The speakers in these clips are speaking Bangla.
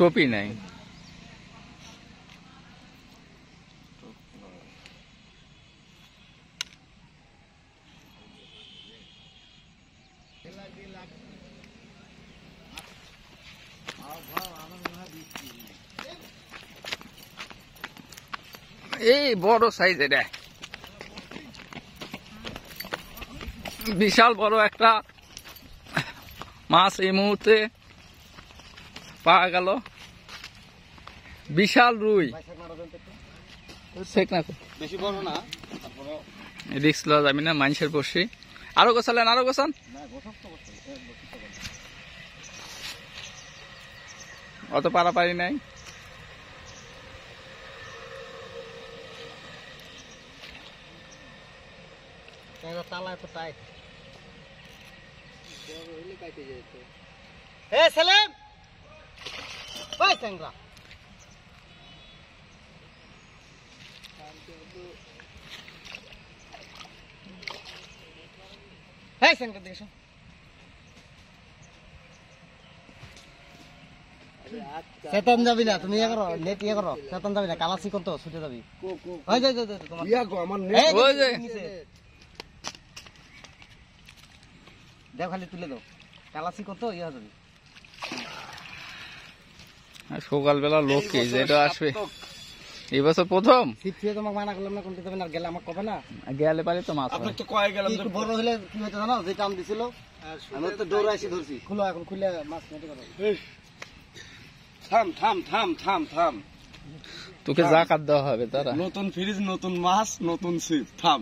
টোপি নাই। এই বড় সাইজ, এটা বিশাল বড় একটা মাছ এই মুহূর্তে পাওয়া গেল। বিশাল রুই। বেশি বড় না, রিক্স লওয়া যাবে না, মানুষের বসি। আরো গোছালেন, আরো গোছান। অত পারাপারি নাই। তালা এত টাইট। এ সেলিম, ওই চ্যাংড়া, এই চ্যাংড়া দেখো। চেতন যাবি না, তুমি ইয়ে করো, নেট ইয়ে করো। চেতন যাবি না, কালাসি করতো ছুটে যাবি। ওই যে তোমার ইয়া গো, আমার নেট ওই যে দেখ, খালি তুলে দাও, কালাসি করতো ইয়ে যাবি। সকালবেলা লোক কি যেটা আসবে এই বছর প্রথম। তোমাকে মানা করলাম না, কোনটা যাবে না, গেলে আমার কবে না, গেলে পারে তো মাছ। আপনার তো কয়ে গেলাম, বড় হলে কি হইতো জানো, যে টান দিছিল আমি তো দৌড়ে এসে ধরছি। খুলো এখন, খুলে মাছ মেটে করো। থাম থাম থাম থাম থাম, তোকে জাকাত দেওয়া হবে। তারা নতুন ফ্রিজ, নতুন মাছ, নতুন সিপ। থাম,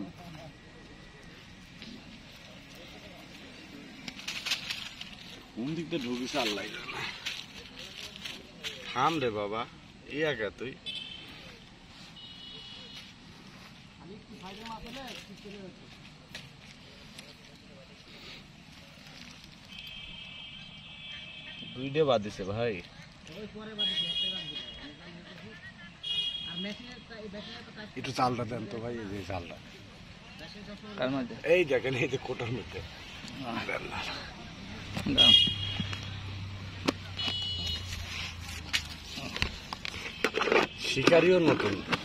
কোন দিক দিয়ে ঢুকিস আল্লাহ জানে। থাম রে বাবা, ইয়া কে তুই। দুইটা বাদ দিছে ভাই। একটু চালটা দেন তো ভাই, এই যে চালটা এই দেখেন, এই যে কোটার মধ্যে শিকারিও নতুন।